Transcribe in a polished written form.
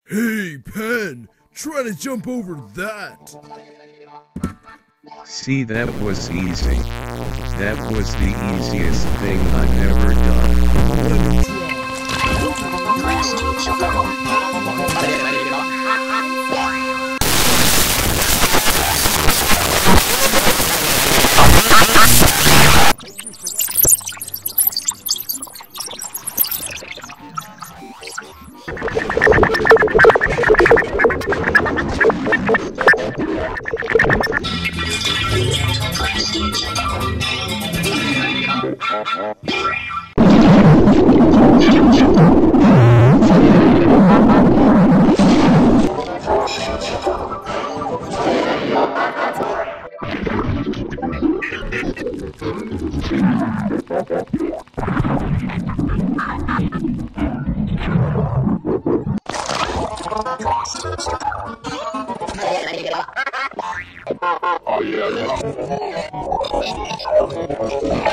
Hey, Pen! Try to jump over that! See, that was easy. That was the easiest thing I've ever done. Let me Oh, yeah.